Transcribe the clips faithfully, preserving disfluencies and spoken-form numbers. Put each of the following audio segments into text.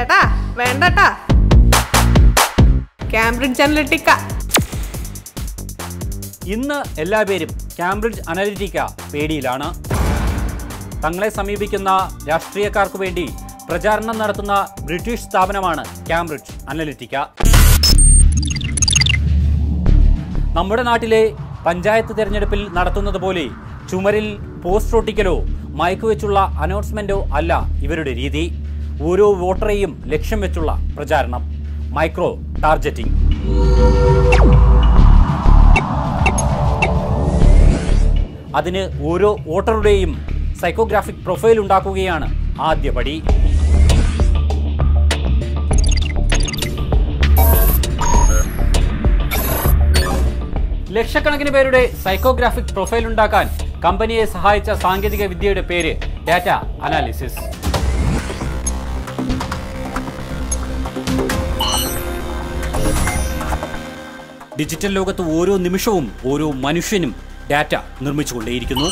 ചേട്ടാ വേണ്ടട്ടാ. Cambridge Analytica. ഇന്ന് എല്ലാവരും കാംബ്രിഡ്ജ് അനലിറ്റിക്ക പേടിയിലാണ്. തങ്ങളെ സമീപിക്കുന്ന രാഷ്ട്രീയക്കാർക്ക് വേണ്ടി പ്രചാരണം നടത്തുന്ന ബ്രിട്ടീഷ് സ്ഥാപനമാണ് കാംബ്രിഡ്ജ് അനലിറ്റിക്ക. നമ്മുടെ നാട്ടിലെ പഞ്ചായത്ത് തിരഞ്ഞെടുപ്പിൽ നടത്തുന്നത് പോലെ ചുമരിൽ പോസ്റ്റർ ഒട്ടിക്കലോ മയക്കുവെച്ചുള്ള അനൗൺസ്മെന്റോ അല്ല ഇവരുടെ രീതി. ഓരോ വോട്ടറെയും ലക്ഷ്യം വെച്ചുള്ള പ്രചാരണം, മൈക്രോ ടാർഗറ്റിംഗ്. അതിന് ഓരോ വോട്ടറുടെയും സൈക്കോഗ്രാഫിക് പ്രൊഫൈൽ ഉണ്ടാക്കുകയാണ് ആദ്യപടി. ലക്ഷക്കണക്കിന് പേരുടെ സൈക്കോഗ്രാഫിക് പ്രൊഫൈൽ ഉണ്ടാക്കാൻ കമ്പനിയെ സഹായിച്ച സാങ്കേതിക വിദ്യയുടെ പേര് ഡാറ്റ അനാലിസിസ്. ഡിജിറ്റൽ ലോകത്ത് ഓരോ നിമിഷവും ഓരോ മനുഷ്യനും ഡാറ്റ നിർമ്മിച്ചുകൊണ്ടേയിരിക്കുന്നു.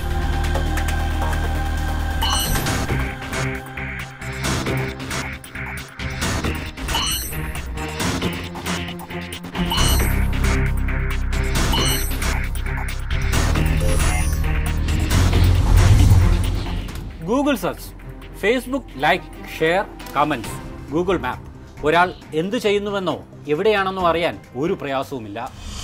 Google search, Facebook like, share, comments, Google map. ഒരാൾ എന്തു ചെയ്യുന്നുവെന്നോ എവിടെയാണെന്നോ അറിയാൻ ഒരു പ്രയാസവുമില്ല.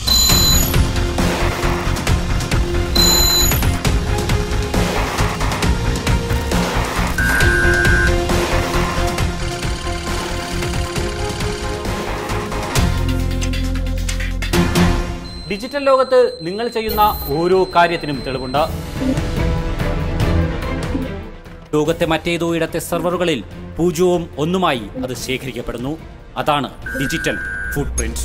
ഡിജിറ്റൽ ലോകത്ത് നിങ്ങൾ ചെയ്യുന്ന ഓരോ കാര്യത്തിനും തെളിവുണ്ട്. ലോകത്തെ മറ്റേതോ ഇടത്തെ സെർവറുകളിൽ പൂജ്യവും ഒന്നുമായി അത് ശേഖരിക്കപ്പെടുന്നു. അതാണ് ഡിജിറ്റൽ ഫുട് പ്രിന്റ്.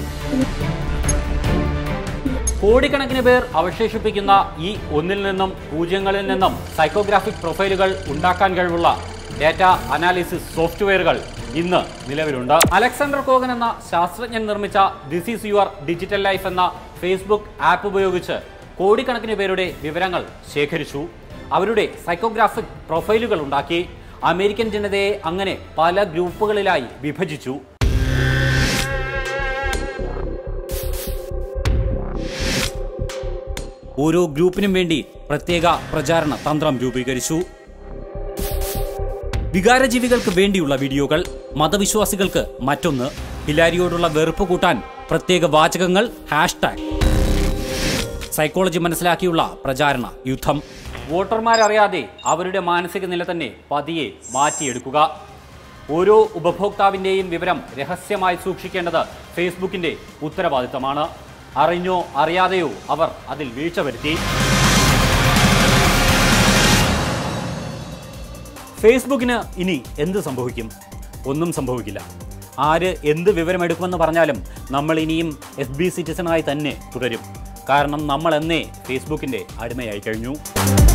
കോടിക്കണക്കിന് പേർ അവശേഷിപ്പിക്കുന്ന ഈ ഒന്നിൽ നിന്നും പൂജ്യങ്ങളിൽ നിന്നും സൈക്കോഗ്രാഫിക് പ്രൊഫൈലുകൾ ഉണ്ടാക്കാൻ കഴിവുള്ള ഡാറ്റ അനാലിസിസ് സോഫ്റ്റ്വെയറുകൾ ഇന്ന് നിലവിലുണ്ട്. അലക്സാണ്ടർ കോഗൻ എന്ന ശാസ്ത്രജ്ഞൻ നിർമ്മിച്ച this is your digital life എന്ന ഫേസ്ബുക്ക് ആപ്പ് ഉപയോഗിച്ച് കോടിക്കണക്കിന് പേരുടെ വിവരങ്ങൾ ശേഖരിച്ചു. അവരുടെ സൈക്കോഗ്രാഫിക് പ്രൊഫൈലുകൾ ഉണ്ടാക്കി. അമേരിക്കൻ ജനതയെ അങ്ങനെ പല ഗ്രൂപ്പുകളിലായി വിഭജിച്ചു. ഓരോ ഗ്രൂപ്പിനും വേണ്ടി പ്രത്യേക പ്രചാരണ തന്ത്രം രൂപീകരിച്ചു. വികാരജീവികൾക്ക് വേണ്ടിയുള്ള വീഡിയോകൾ, മതവിശ്വാസികൾക്ക് മറ്റൊന്ന്, ഹിലാരിയോടുള്ള വെറുപ്പ് കൂട്ടാൻ പ്രത്യേക വാചകങ്ങൾ, ഹാഷ്ടാഗ്. സൈക്കോളജി മനസ്സിലാക്കിയുള്ള പ്രചാരണ യുദ്ധം. വോട്ടർമാരറിയാതെ അവരുടെ മാനസിക നില തന്നെ പതിയെ മാറ്റിയെടുക്കുക. ഓരോ ഉപഭോക്താവിൻ്റെയും വിവരം രഹസ്യമായി സൂക്ഷിക്കേണ്ടത് ഫേസ്ബുക്കിൻ്റെ ഉത്തരവാദിത്തമാണ്. അറിഞ്ഞോ അറിയാതെയോ അവർ അതിൽ വീഴ്ച വരുത്തി. ഫേസ്ബുക്കിന് ഇനി എന്ത് സംഭവിക്കും? ഒന്നും സംഭവിക്കില്ല. ആര് എന്ത് വിവരമെടുക്കുമെന്ന് പറഞ്ഞാലും നമ്മൾ ഇനിയും എഫ് ബി സിറ്റിസണായി തന്നെ തുടരും. കാരണം നമ്മൾ എന്നേ ഫേസ്ബുക്കിൻ്റെ അടിമയായി കഴിഞ്ഞു.